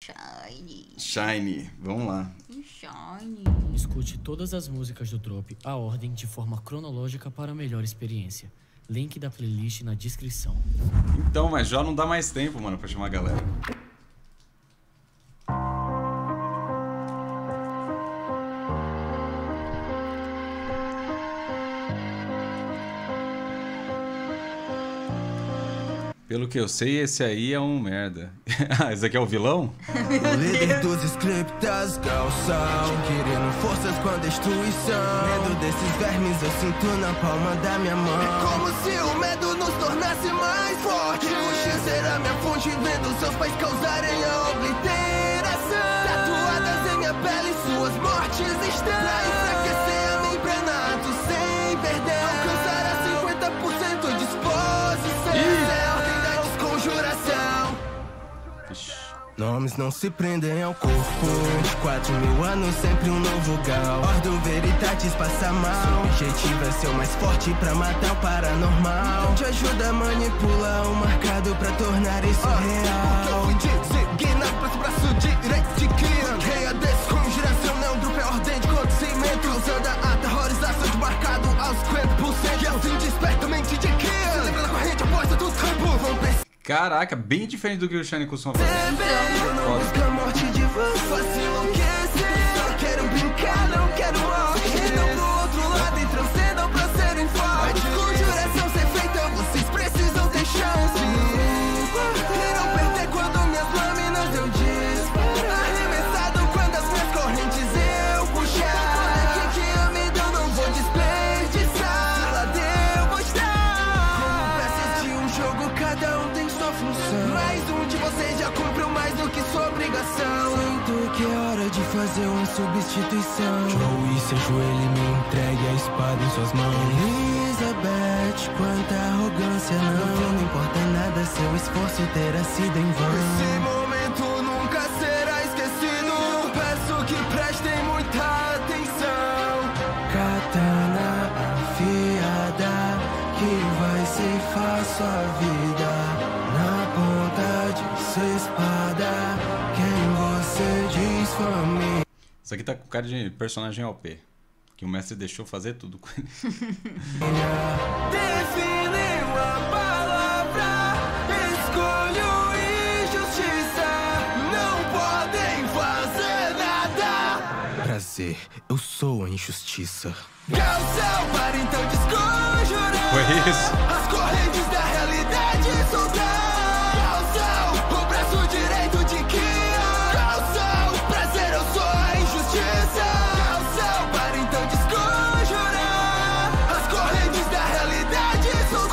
Shiny, vamos lá. Shiny. Escute todas as músicas do Drop à ordem de forma cronológica para melhor experiência. Link da playlist na descrição. Então, mas já não dá mais tempo, mano, pra chamar a galera. Pelo que eu sei, esse aí é um merda. Ah, esse aqui é o vilão? O líder dos scriptas, calção, querendo forças com a destruição. Medo desses vermes eu sinto na palma da minha mão. É como se o medo nos tornasse mais fortes. O X será minha fonte, vendo seus pais causarem a obliteração. Tatuadas em minha pele, suas mortes estão. Pra enfraquecer a mim, Prenato, sem perder. Alcançar a 50% disposição. Nomes não se prendem ao corpo. 4.000 anos, sempre um novo gal. Ordem Veritatis passa mal. Seu objetivo é ser o mais forte pra matar o paranormal. Então te ajuda a manipular o marcado pra tornar isso real. Porque eu fui designado pra esse braço direito de Kian. Rei a desconjuração, não grupo é ordem de acontecimento. Usando a aterrorização de marcado aos 50%. E assim desperta a mente de Kian. Se lembra da corrente oposta do campo. Vão Caraca, bem diferente do que o Shiny costuma fazer. Eu não busco a morte de você, faço enlouquecer. Só quero brincar, não quero morte. Então pro outro lado e transcendam pra serem fortes. Conjuração ser feita, vocês precisam ter chance. E não perder quando minhas lâminas eu disparo. Arremessado quando as minhas correntes eu puxar. Que a me deu não vou desperdiçar. Se lá deu, vou estar. Como peças de um jogo, cada um tem sua função. Mais um de vocês já cumpriu mais do que sua obrigação. Sinto que é hora de fazer uma substituição. Joey se ajoelha e me entregue a espada em suas mãos. Elizabeth, quanta arrogância não. Não importa nada, seu esforço terá sido em vão. Esse momento nunca será esquecido. Peço que prestem muita atenção. Katana afiada que vai ceifar sua vida. Na ponta de sua espada, quem você diz família. Isso aqui tá com cara de personagem OP. Que o mestre deixou fazer tudo com ele. Define uma palavra, escolho injustiça. Não podem fazer nada. Prazer, eu sou a injustiça. Calção para então desconjurar. Foi isso. As correntes da realidade soltar. Calção, o braço direito de Kian. Calção, prazer, eu sou a injustiça. Calção para então desconjurar. As correntes da realidade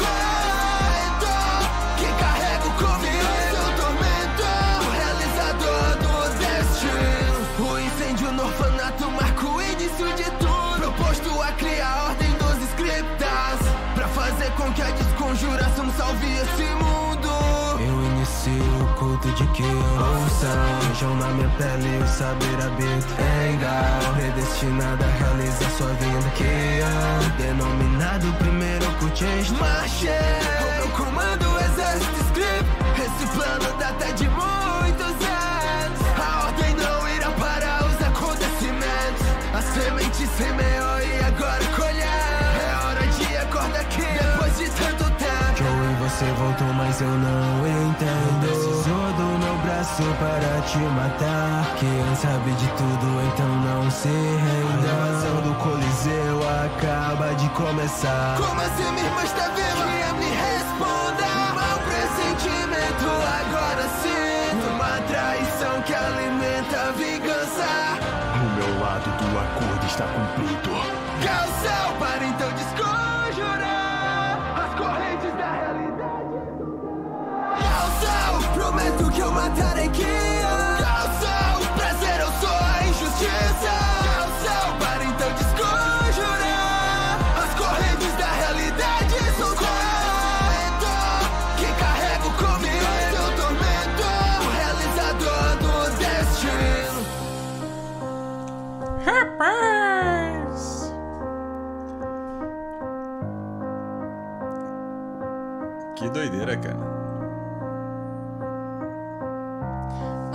soltar. Que carrego comigo seu tormento. O realizador do destino. O incêndio no orfanato marca o início de tudo. Proposto a criar a ordem dos scriptas. Pra fazer com que a desconjuração salve esse mundo. Eu inicio o culto de que ouçam. Vejam na minha pele o saber habita. Engal, predestinada a realizar sua vinda. Que denominado primeiro cultista. Marchei, o meu comando, o exército script. Esse plano data de muitos anos. A ordem não irá parar os acontecimentos. A semente semeou e agora colher. É hora de acordar aqui depois de tanto tempo. Joey, você voltou, mas eu não entendo. Precisou do meu braço para te matar. Quem sabe de tudo, então não se renda. A invasão do Coliseu acaba de começar. Como assim minha irmã está viva? Que me responda. Mau pressentimento, agora sinto uma traição que alimenta a vingança. O meu lado do acordo está cumprido. Calção para então desconjurar as correntes da realidade. Calção, prometo que eu matarei Kian. Calção, prazer, eu sou a injustiça. Calção para então desconjurar as correntes da realidade. Sou tormento que carrego comigo seu tormento. O realizador do destino. Rapaz! Que doideira, cara.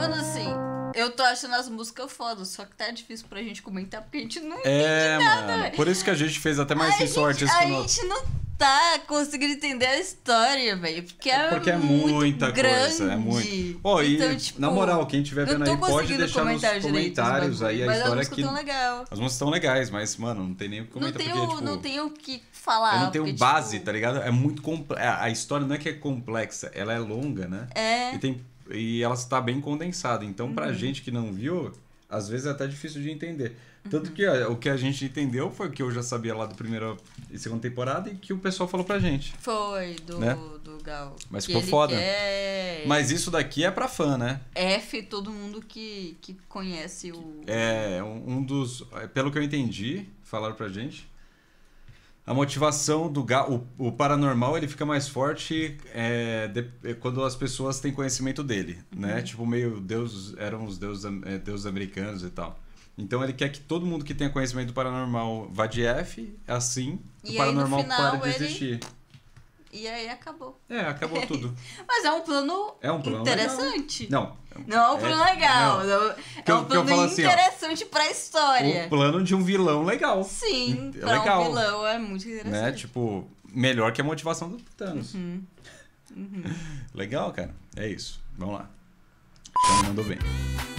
Eu tô achando as músicas foda, só que tá difícil pra gente comentar porque a gente não entende Mano. nada. Por isso que a gente fez até mais senso artístico A no... gente não tá conseguindo entender a história, velho. Porque é muita grande. coisa, é muito. Ó, Então, e tipo, na moral, quem estiver vendo aí pode deixar nos comentar direito os comentários bagulho, aí a mas história as músicas que... tão legal. As músicas estão legais, mas, mano, não tem nem o que comentar porque, tipo... Não tem o que falar. Eu não tenho porque, base, tipo, tá ligado? É muito a história não é que é complexa, ela é longa, né? É. E ela está bem condensada. Então, pra Uhum. gente que não viu, às vezes é até difícil de entender. Tanto que ó, o que a gente entendeu foi o que eu já sabia lá da primeira e segunda temporada e que o pessoal falou pra gente. Foi, Né? do Gal. Mas Que ficou ele foda. quer Mas isso daqui é pra fã, né? todo mundo que conhece o... É um dos... Pelo que eu entendi, falaram pra gente, a motivação do Gal... O paranormal, ele fica mais forte quando as pessoas têm conhecimento dele, né? Tipo, meio Deus... Eram os deuses americanos e tal. Então ele quer que todo mundo que tenha conhecimento do paranormal vá de F, assim, o E aí, paranormal no final, pare de existir. E aí acabou. Acabou tudo. Mas é um plano, interessante. Legal. Não é um plano legal. Não. É um Que eu plano falo assim, ó, interessante pra história. O plano de um vilão legal. Sim, É pra legal, um vilão é muito interessante. né? Tipo, melhor que a motivação do Thanos. Legal, cara. É isso. Vamos lá. Chama mandou bem.